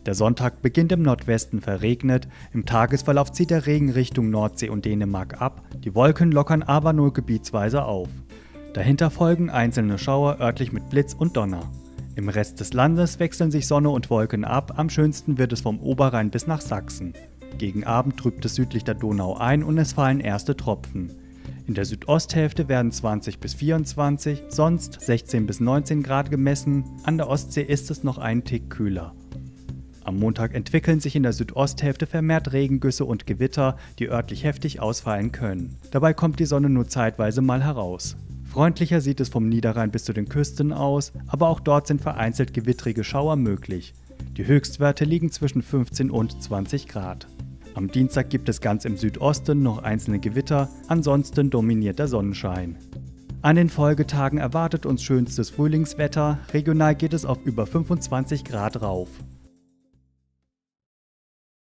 Der Sonntag beginnt im Nordwesten verregnet, im Tagesverlauf zieht der Regen Richtung Nordsee und Dänemark ab, die Wolken lockern aber nur gebietsweise auf. Dahinter folgen einzelne Schauer örtlich mit Blitz und Donner. Im Rest des Landes wechseln sich Sonne und Wolken ab, am schönsten wird es vom Oberrhein bis nach Sachsen. Gegen Abend trübt es südlich der Donau ein und es fallen erste Tropfen. In der Südosthälfte werden 20 bis 24, sonst 16 bis 19 Grad gemessen, an der Ostsee ist es noch einen Tick kühler. Am Montag entwickeln sich in der Südosthälfte vermehrt Regengüsse und Gewitter, die örtlich heftig ausfallen können. Dabei kommt die Sonne nur zeitweise mal heraus. Freundlicher sieht es vom Niederrhein bis zu den Küsten aus, aber auch dort sind vereinzelt gewittrige Schauer möglich. Die Höchstwerte liegen zwischen 15 und 20 Grad. Am Dienstag gibt es ganz im Südosten noch einzelne Gewitter, ansonsten dominiert der Sonnenschein. An den Folgetagen erwartet uns schönstes Frühlingswetter, regional geht es auf über 25 Grad rauf.